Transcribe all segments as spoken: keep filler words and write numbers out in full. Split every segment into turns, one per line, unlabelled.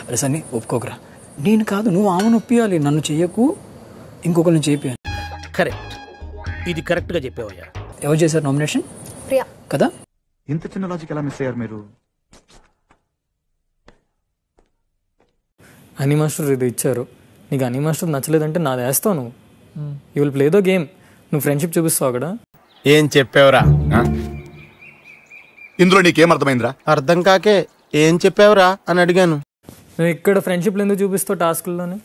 అరే సన్ని ఒప్పుకోకరా, నేను కాదు నువ్వు ఆమెను ఒప్పియాలి, నన్ను చెయ్యకు ఇంకొకరిని చేపియాలి.
కరెక్ట్, ఇది కరెక్ట్గా చెప్పావయ్యా.
ఎవరు చేశారు నామినేషన్?
ప్రియా
కదా.
ఇంత చిన్న లాజిక్ ఎలా మిస్ అయ్యారు మీరు?
హనీ మాస్టర్ ఇది ఇచ్చారు, నీకు హనీ మాస్టర్ నచ్చలేదంటే నాది వేస్తావు నువ్వు. You will play the game. నువ్వు ఫ్రెండ్షిప్ చూపిస్తావు అక్కడ.
ఏం చెప్పావురా?
ఇందులో నీకేం అర్థమైందిరా?
అర్థం కాకే ఏం చెప్పావురా అని అడిగాను.
నువ్వు ఇక్కడ ఫ్రెండ్షిప్లు ఎందుకు చూపిస్తావు టాస్క్లోనే?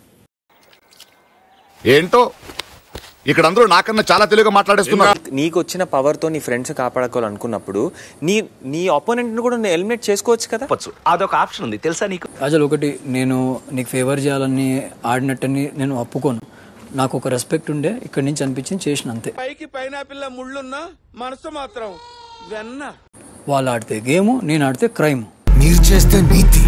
ఏంటో ఇక్కడ అందరూ నాకన్నా చాలా తెలుగుగా మాట్లాడేస్తున్నారు.
నీకు వచ్చిన పవర్ తో నీ ఫ్రెండ్స్ కాపాడుకోవాలనుకున్నప్పుడు నీ నీ ఆపోనెంట్ ని కూడా ఎలిమినేట్ చేసుకోవచ్చు కదా.
అదొక ఆప్షన్ ఉంది తెలుసా నీకు?
అసలు ఒకటి, నేను నీకు ఫేవర్ చేయాలని ఆడినట్టని నేను ఒప్పుకోను. నాకు ఒక రెస్పెక్ట్ ఉండే, ఇక్కడి నుంచి అనిపించింది చేసిన అంతే.
పైకి పైనాపిల్ల ముళ్ళున్నా మనసు మాత్రం వెన్న.
వాళ్ళు ఆడితే గేమ్, నేను ఆడితే క్రైమ్.
మీరు చేస్తే నీతి,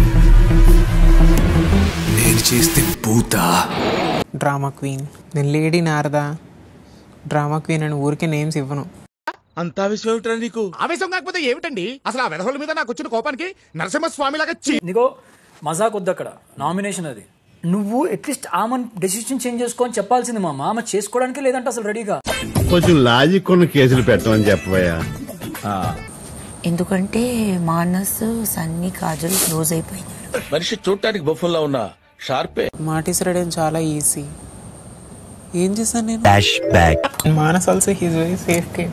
నేను చేస్తే భూత.
డ్రామా క్వీన్, నేను లేడీ నారదా డ్రామా క్వీన్ అని ఊరికే నేమ్స్ ఇవ్వను.
అంత ఆవేశం ఏమిట్రా నీకు?
ఆవేశం కాకపోతే ఏమిటండి అసలు? ఆ వెధవల మీద నాకు వచ్చిన కోపానికి నరసింహస్వామి లాగా
నీకో మజాక్ వద్దు అక్కడ. నామినేషన్ అది. నువ్వు అట్లీస్ట్ ఆమె డెసిషన్ చేంజ్ చేసుకోని చెప్పాల్సింది మా మామ. చేసుకోవడానికి లేదంటే అసలు రెడీగా.
కొంచెం లాజిక్ ఉన్న కేసులు పెట్టమని చెప్పవయ్యా.
ఎందుకంటే మానస్ సన్నీ కాజల్ క్లోజ్ అయిపోయినారు.
మనిషి చూడటానికి బఫుల్లా ఉన్నా షార్పే.
మాటిసరడం చాలా ఈజీ. ఏం చేశాను నేను? Manas also he's very safe kid.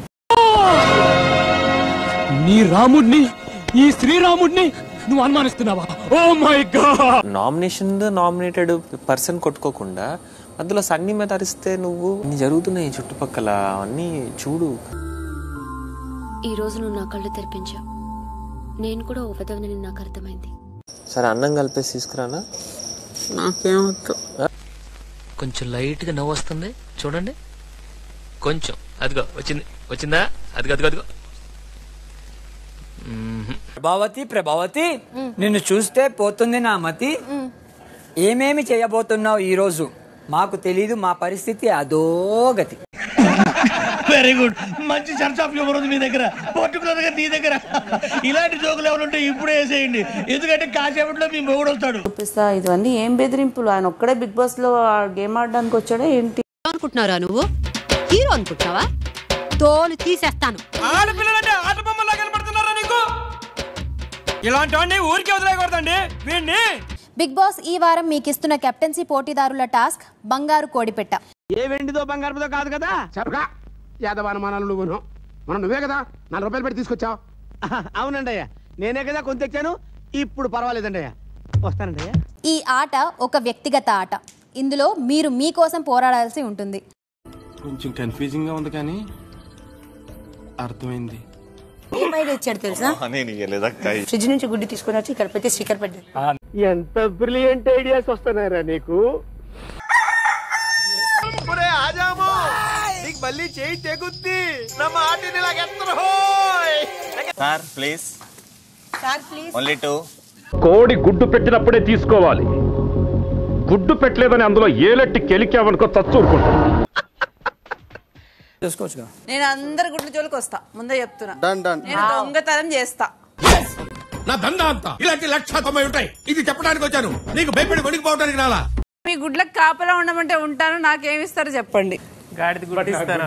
నీ రాముడిని, ఈ శ్రీరాముడిని నువ్వు అనుమానిస్తున్నావా? Oh my god.
Nomination nominated person కొట్టుకోకుండా అందులో సన్నీ మీద అరిస్తే నువ్వు ఇన్ని జరుగుతున్నాయి చుట్టుపక్కల అన్నీ చూడు.
ఈ రోజు నువ్వు నా కళ్ళు తెరిపించావు. నేను కూడా ఓ విధవని నాకు అర్థమైంది.
సరే అన్నం కలిపేసి తీసుకురానా?
నాకేమవుతు.
కొంచెం లైట్ గా నవ్వు వస్తుంది చూడండి, కొంచెం. అదిగో వచ్చింది, వచ్చిందా? అదిగో అదిగో అదిగో.
ప్రభావతి ప్రభావతి, నిన్ను చూస్తే పోతుంది నా మతి. ఏమేమి చేయబోతున్నావు ఈ రోజు మాకు తెలీదు, మా పరిస్థితి అదోగతి.
వెరీ గుడ్, మంచి సెన్స్ ఆఫ్ హ్యూమర్ ఉంది మీ దగ్గర, పర్టికులర్ గా నీ దగ్గర. ఇలాంటి జోకులు ఎవరుంటే ఇప్పుడే వేసేయండి, ఎందుకంటే కాసేపట్లో మీ మొగుడు వస్తాడు.
చూపిస్తా. ఇవన్నీ ఏం బెదిరింపులు? ఆయన ఒక్కడే బిగ్ బాస్ లో గేమ్ ఆడడానికి వచ్చాడా ఏంటి
అనుకుంటున్నారా? నువ్వు హీరో అనుకుంటున్నావా? తోలు తీసేస్తాను.
ఆడపిల్లలంటే ఆట బొమ్మలా కనపడుతున్నారా నీకు? ఇలాంటి వాడిని ఊరికే వదిలేకూడదండి వీడిని.
బిగ్ బాస్ ఈ వారం మీకు ఇస్తున్న కెప్టెన్సీ పోటీదారుల టాస్క్ బంగారు కోడిపెట్ట.
ఏ వెండితో బంగారుతో కాదు కదా. చెప్పగా యాదవానమానాలు నువ్వును, మనం నువ్వే కదా నాలుగు రూపాయలు పెట్టి తీసుకొచ్చావు. అవునండి అయ్యా, నేనే కదా కొంత తెచ్చాను. ఇప్పుడు పర్వాలేదండి అయ్యా, వస్తానండి అయ్యా.
ఈ ఆట ఒక వ్యక్తిగత ఆట. ఇందులో మీరు మీకోసం పోరాడాల్సి ఉంటుంది.
కొంచెం కన్ఫ్యూజింగ్ గా ఉంది కానీ అర్థమైంది.
తెచ్చాడు తెలుసా? ఫ్రిడ్జ్ నుంచి గుడ్డి తీసుకుని వచ్చి ఇక్కడ పెట్టి స్టిక్కర్ పెట్టాడు.
ఎంత బ్రిలియంట్ ఐడియాస్ వస్తున్నారా నీకు? మళ్ళీ చేయి తెగుద్ది నా మాటిని
సార్ ప్లీజ్ ఓన్లీ టూ.
కోడి గుడ్డు పెట్టినప్పుడే తీసుకోవాలి. గుడ్డు పెట్టలేదని అందులో ఏలెట్టి కెలికావనుకో చచ్చూరుకుంటా.
నేను అందరి గుడ్ల జోలికి వస్తా, ముందే చెప్తున్నా. నేను దొంగతనం చేస్తా.
నా దందా అంతా ఇలాంటి లక్ష తొంభై ఉంటాయి. ఇది చెప్పడానికి వచ్చాను, నీకు భయపడి వణికిపోవడానికి రాలా.
మీ గుడ్లకు కాపలా ఉండమంటే ఉంటాను, నాకేమిస్తారో చెప్పండి.
గాడిది గుడ్డ ఇస్తారా?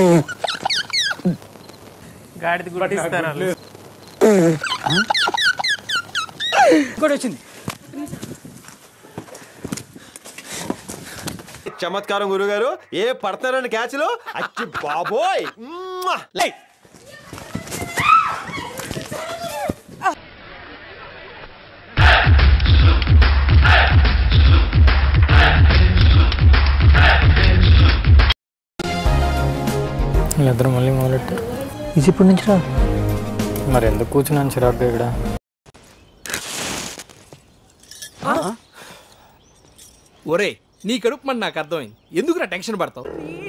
గాడిది గుడ్డ ఇస్తారా?
వచ్చింది
చమత్కారం గురుగారు. ఏ పడతారని క్యాచ్ లో అచ్చి బాబోయ్.
వీళ్ళిద్దరు మళ్ళీ మొదలెట్టారు. ఇది ఇప్పటి నుంచి రా. మరి ఎందుకు కూర్చున్నాను చిరాగ్గా ఇక్కడ?
ఒరే నీ కడుపు మన నాకు అర్థమైంది, ఎందుకు నా టెన్షన్ పడతావు?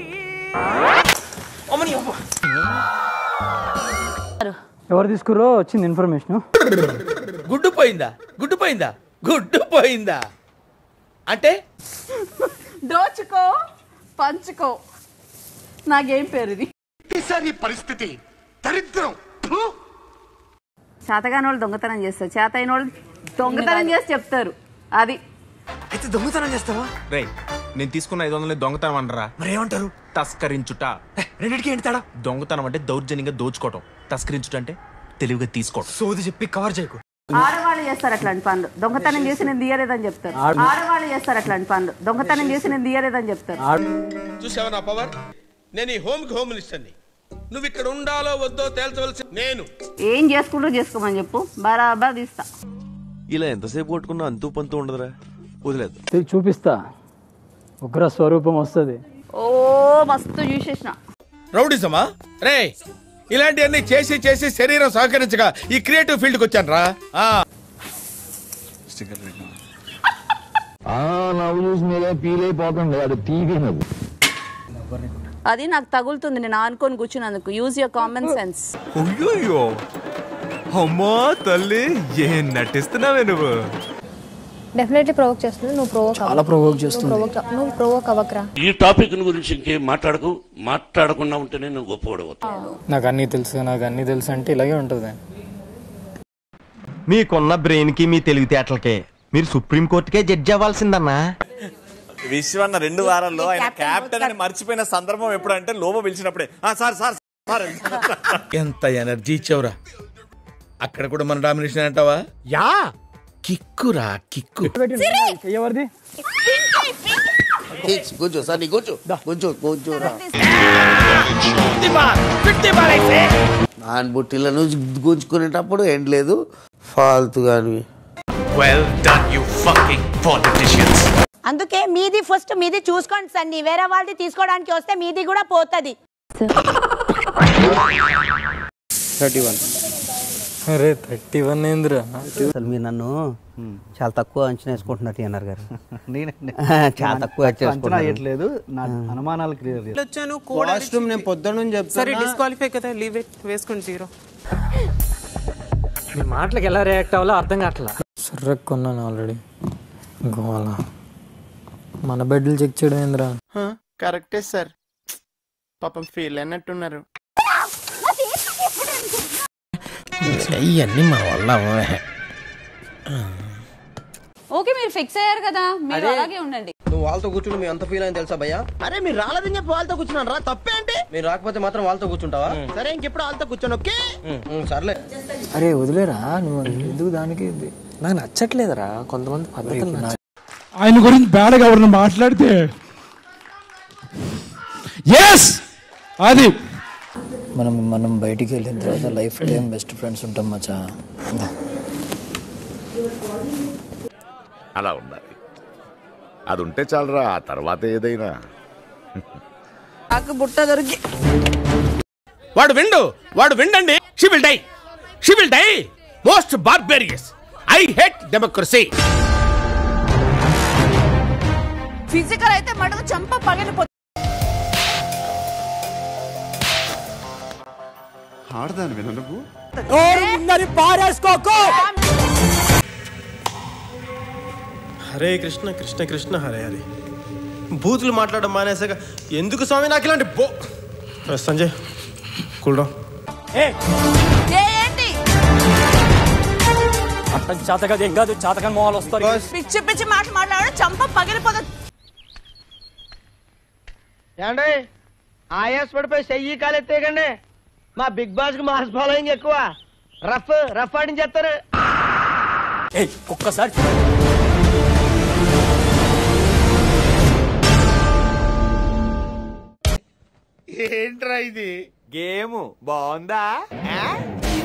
ఎవరు తీసుకురో వచ్చింది ఇన్ఫర్మేషన్.
గుడ్డు పోయిందా? గుడ్డు పోయిందా? గుడ్డు పోయిందా అంటే
దోచుకో పంచుకో, నాకేం పేరు ఇది?
పరిస్థితి దరిద్రం.
చేతగాని వాళ్ళు దొంగతనం చేస్తారు, చేత అయిన వాళ్ళు దొంగతనం చేసి చెప్తారు.
అది
అయితే దొంగతనం చేస్తావా? రే నేను తీసుకున్న ఐదు వందలు దొంగతనం అనరా? మరి ఏమంటారు? తస్కరించుట. రెండింటికి ఏంటి తేడా? దొంగతనం అంటే దౌర్జన్యంగా దోచుకోవటం, తస్కరించుట అంటే తెలివిగా తీసుకోవటం. సోది చెప్పి కవర్ చేయకు.
ఆడవాళ్ళు చేస్తారు అట్లాంటి పనులు, దొంగతనం చేసి నేను తీయలేదని చెప్తారు. ఆడవాళ్ళు చేస్తారు అట్లాంటి పనులు, దొంగతనం చేసి నేను తీయలేదని చెప్తారు.
చూసావా నా పవర్? నేను ఈ హోమ్ కి హోమ్ మినిస్టర్ని. నువ్వు ఇక్కడ ఉండాలో వద్దో తేల్చవలసి నేను.
ఏం చేసుకుంటూ చేసుకోమని చెప్పు, బరాబర్ తీస్తా.
ఇలా ఎంతసేపు కొట్టుకున్నా అంతూ పంతూ ఉండదురా, వదిలేదు.
చూపిస్తా, ఉగ్ర స్వరూపం వస్తుంది.
ఓ మస్తు చూసేసిన.
రౌడీజమా? రే ఇలాంటివన్నీ చేసి చేసి శరీరం సహకరించగా ఈ క్రియేటివ్ ఫీల్డ్కి వచ్చాను రా.
అది నాకు తగులుతుంది, నేను ఆనుకొని కూర్చున్నందుకు. Use your common sense.
అయ్యో అమ్మా తల్లి, ఏం నటిస్తున్నావే నువ్వు?
డెఫినెట్లీ ప్రొవోక్ చేస్తుంది. నువ్వు ప్రొవోక్
చాలా ప్రొవోక్ చేస్తుంది.
నువ్వు ప్రొవోక్ అవ్వకరా.
ఈ టాపిక్ గురించి ఇంకేం మాట్లాడకు. మాట్లాడకుండా ఉంటేనే నువ్వు గొప్పవాడవు.
నాకు అన్నీ తెలుసు, నాకు అన్నీ తెలుసు అంటే ఇలాగే ఉంటుంది.
మీకున్న బ్రెయిన్ కి మీ తెలివితేటలకే మీరు సుప్రీం కోర్టుకే జడ్జి అవ్వాల్సిందన్నా.
విశ్వన్న రెండు వారాల్లో ఆయన కెప్టెన్ అని మర్చిపోయిన సందర్భం ఎప్పుడంటే లోబో పిలిచినప్పుడే. సార్ సార్
ఎంత ఎనర్జీ ఇచ్చావురా. అక్కడ కూడా మన డామినేషన్ అంటావా? యా కిక్కురా కిక్కు.
ఎవరిది?
కూర్చో సార్, నీ కూర్చో కూర్చో కూర్చోరా. నాన్ బుట్టిలను గుంజుకునేటప్పుడు ఏం లేదు ఫాల్తు గాని.
Well done you fucking politicians.
అందుకే మీది ఫస్ట్ మీది చూసుకోండి సన్ని, వేరే వాళ్ళది తీసుకోవడానికి వస్తే మీది కూడా పోతుంది.
థర్టీ వన్ అరే థర్టీ వన్ ఏందిరా?
అసలు మీరు నన్ను చాలా తక్కువ అంచనా వేసుకుంటున్నట్టు అన్నారు గారు. చాలా తక్కువ అంచనా వేయట్లేదు, నా అనుమానాలు క్లియర్.
వాష్రూమ్ నేను పొద్దున్న చెప్తాను. సరే డిస్క్వాలిఫై కదా, లీవ్ ఇట్, వేసుకోండి జీరో.
మీ మాటలకు ఎలా రియాక్ట్ అవ్వాలో అర్థం కావట్లా. సర్రక్ కొన్నాను ఆల్రెడీ. గోవాల మన బెడ్లు చెక్ చేయడం ఏందిరా?
కరెక్టే సార్, పాపం ఫీల్ అయినట్టున్నారు.
ఇవన్నీ మన వల్ల.
ఓకే మీరు ఫిక్స్ అయ్యారు కదా, మీరు అలాగే ఉండండి.
నువ్వు వాళ్ళతో కూర్చుని మీ అంత ఫీల్ అయింది తెలుసా భయ్యా? అరే మీరు రాలేదని చెప్పి వాళ్ళతో కూర్చున్నాను రా, తప్పే అంటే? మీరు రాకపోతే మాత్రం వాళ్ళతో కూర్చుంటావా? సరే ఇంకెప్పుడు వాళ్ళతో కూర్చోను. ఓకే సర్లే.
అరే వదిలేరా, నువ్వు ఎందుకు దానికి? నాకు నచ్చట్లేదురా కొంతమంది పద్ధతులు.
ఆయన గురించి బ్యాడ్గా ఎవరిని మాట్లాడితే ఎస్ అది
మనం మనం బయటికి వెళ్ళిన తర్వాత లైఫ్ టైం బెస్ట్ ఫ్రెండ్స్ ఉంటాం మచ్చా.
అలా ఉండాలి, అది ఉంటే చాలరా, ఆ తర్వాత ఏదైనా.
నాకు బుట్ట దొరికి
వాడు విండు వాడు విండండి. She will die, she will die. Most barbarous. I hate democracy.
Physical అయితే మటుకు చంప పగిలిపోతుంది.
ఆడదాని విన నువ్వు
పారేసుకోకు.
హరే కృష్ణ కృష్ణ కృష్ణ హరే హరే. బూతులు మాట్లాడడం మానేసాక ఎందుకు స్వామి నాకు ఇలాంటి బో. Sanjay cool down.
ఏంటి
అర్థం చేతగా ఏం కాదు, చేతకని మొహాలు వస్తారు.
పిచ్చి పిచ్చి మాట మాట్లాడ చంప పగిలిపోతుంది.
ఏమండి ఆయాస్ పడిపోయి చెయ్యి కాలెత్తేయకండి. మా బిగ్ బాస్ కి మాస్ ఫాలోయింగ్ ఎక్కువ. రఫ్ రఫ్ ఆడించేస్తారు.
ఒక్కసారి
ఏంట్రా ఇది?
గేమ్ బాగుందా?